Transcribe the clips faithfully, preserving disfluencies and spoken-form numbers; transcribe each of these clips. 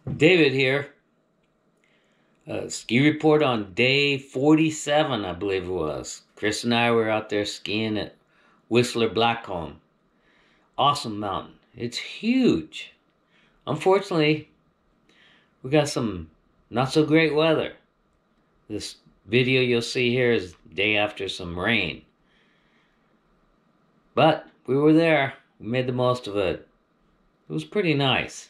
David here. Uh, ski report on day forty-seven, I believe it was. Chris and I were out there skiing at Whistler Blackcomb. Awesome mountain. It's huge. Unfortunately, we got some not so great weather. This video you'll see here is day after some rain. But we were there. We made the most of it. It was pretty nice.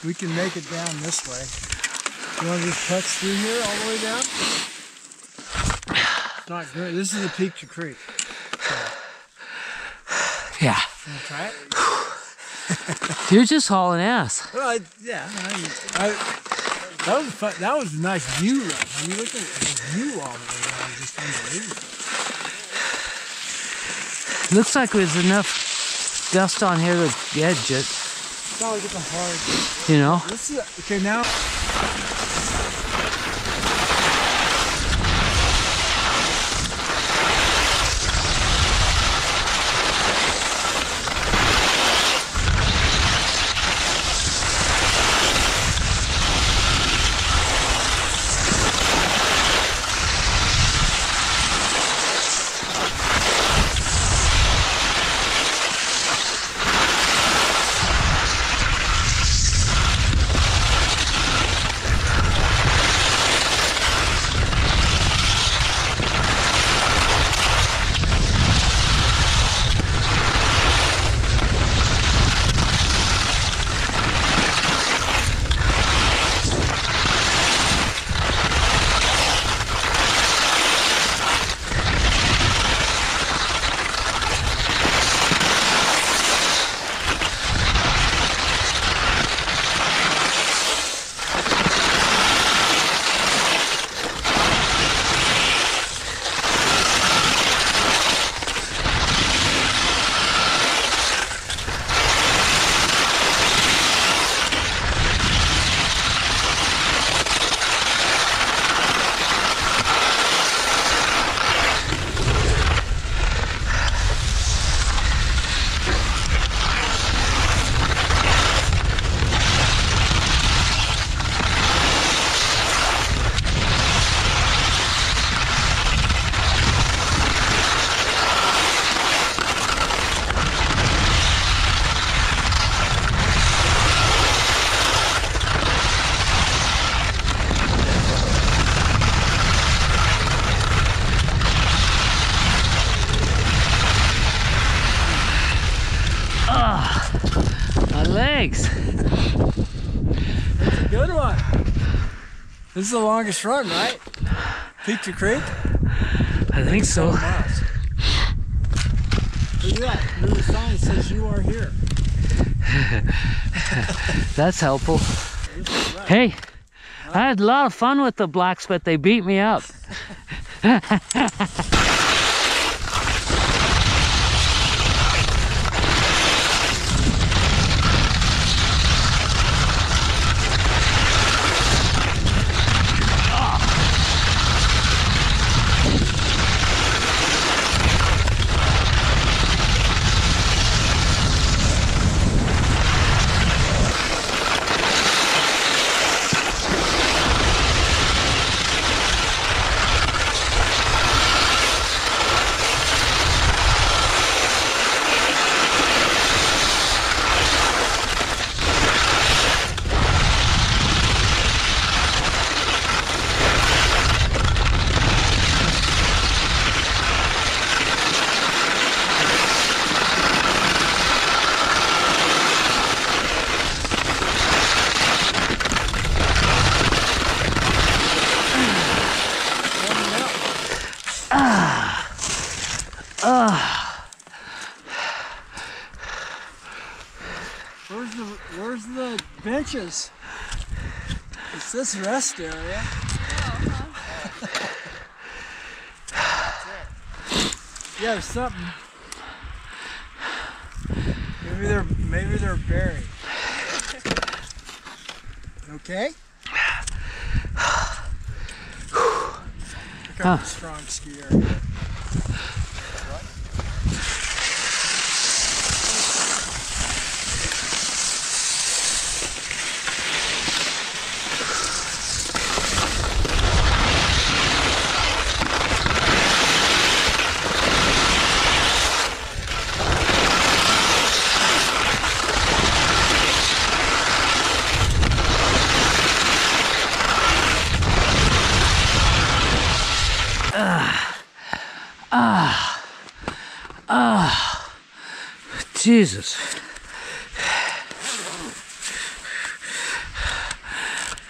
we can make it down this way. You want to just touch through here all the way down? It's not good. This is the peak to creek. So. Yeah. You want to try it? You're just hauling ass. Well, I, yeah. I, I, that was fun. That was a nice view. Right? I mean, look at the view all the way down. It's just unbelievable. Looks like there's enough dust on here to edge it. It's not like it's a hard. You know. This is okay now. Legs. That's a good one. This is the longest run, right? Peak to Creek? I think so. Look at that. There's a sign that says you are here. That's helpful. Hey, I had a lot of fun with the blacks, but they beat me up. Where's the where's the benches? It's this rest area. Yeah, there's something. Maybe they're maybe they're buried. Okay. Look at the strong ski area. Ah, ah, Jesus.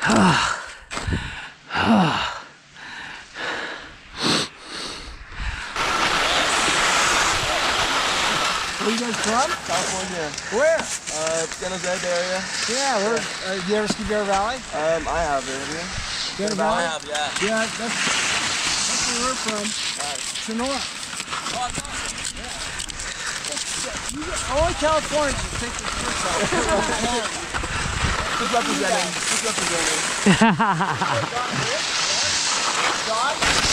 Where you guys from? California. Where? Uh, San Jose area. Yeah, where? Uh, you ever ski Bear Valley? Um, I have it. Have you? Bear Valley? I have, yeah. Yeah, that's, that's where we're from. Nice. Sonora. Oh, that's awesome. Yeah. You get, only Californians will take this trip out. Just representing. Just representing.